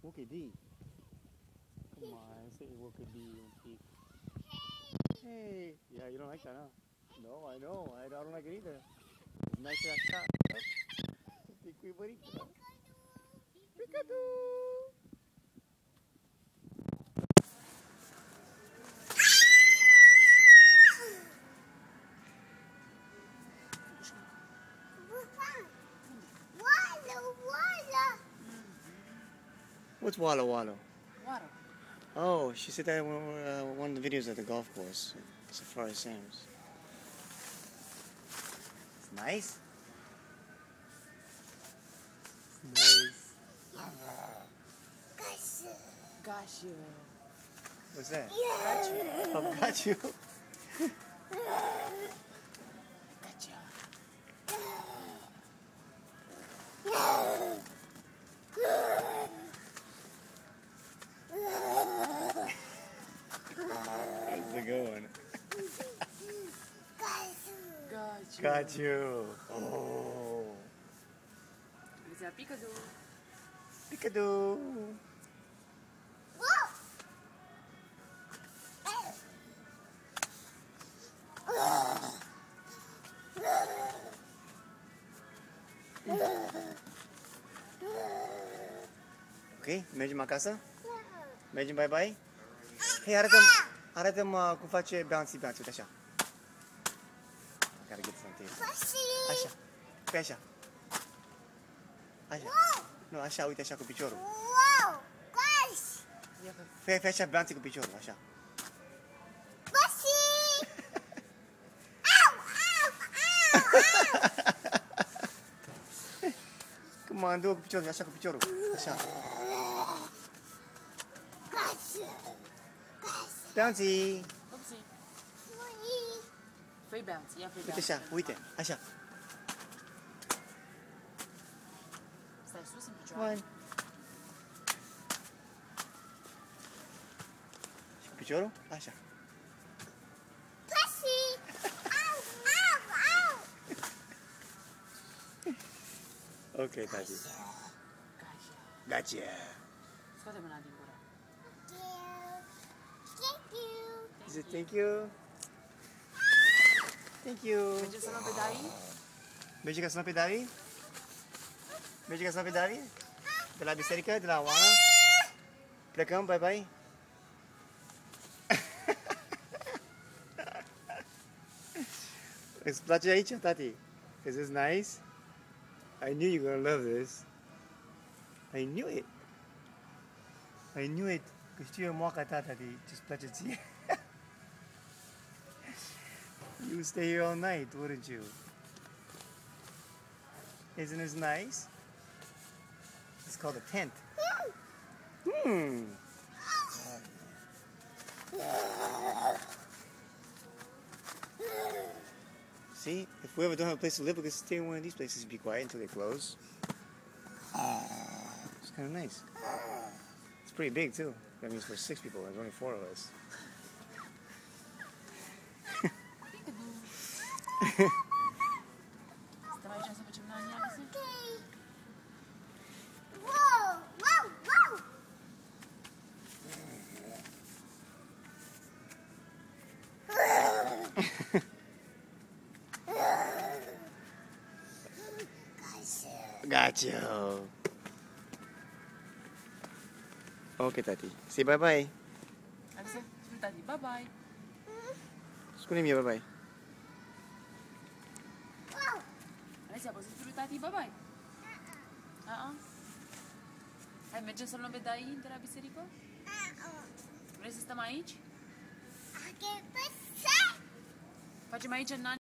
Look at D. Come on, say look at D un pic. Hey! Yeah, you don't like that, huh? No, I know. I don't like it either. It's nice to have shot. Te cuivorito. Picadu! What's Walla Walla? Water. Oh, she said that in one of the videos at the golf course, Safari Sam's. It's nice. It's nice. Got you. What's that? Got you. Oh, got you. Got you. How's it going? Got you. Got you. Oh. It's a peekaboo. Peekaboo. Ok, mergem acasă? Mergem bye-bye? Hei, arată-mi cum face bouncy, uite așa. Gotta get something. Așa, pe așa. Așa. Nu, așa, uite așa cu piciorul. Fii așa bouncy cu piciorul, așa. Come on, du-o cu piciorul, așa cu piciorul. Așa. Bouncy! Oopsie. Free bounce. Yeah, free Uite bounce. așa, uite, așa. Stai sus în picioare. One. Și cu piciorul? Așa. Ok, tati. Gotcha. Scoate mâna din gură. Is it thank you? Thank you. Mergem să luăm pe David? Mergi ca să pe David? Mergi ca să pe David? De la biserică? De la Oana? Plecăm, bye-bye? Îți place aici, tati? Is this nice? I knew you were gonna love this. I knew it. I knew it. Că știu eu moaca ta, tati, ce-ți place ție. You would stay here all night, wouldn't you? Isn't this nice? It's called a tent. See, if we ever don't have a place to live, we can stay in one of these places and be quiet until they close. It's kind of nice. It's pretty big too. That means for 6 people, there's only 4 of us. Stăm aici să facem la aniaxă? Got you. Okay, tati. Say bye-bye. Alisa, spune tati, bye-bye. Spune-mi bye-bye. Alisa, poți să spui tati, bye-bye? Hai, mergem să luăm pe David de la biserică? Vrei să stăm aici? Facem aici în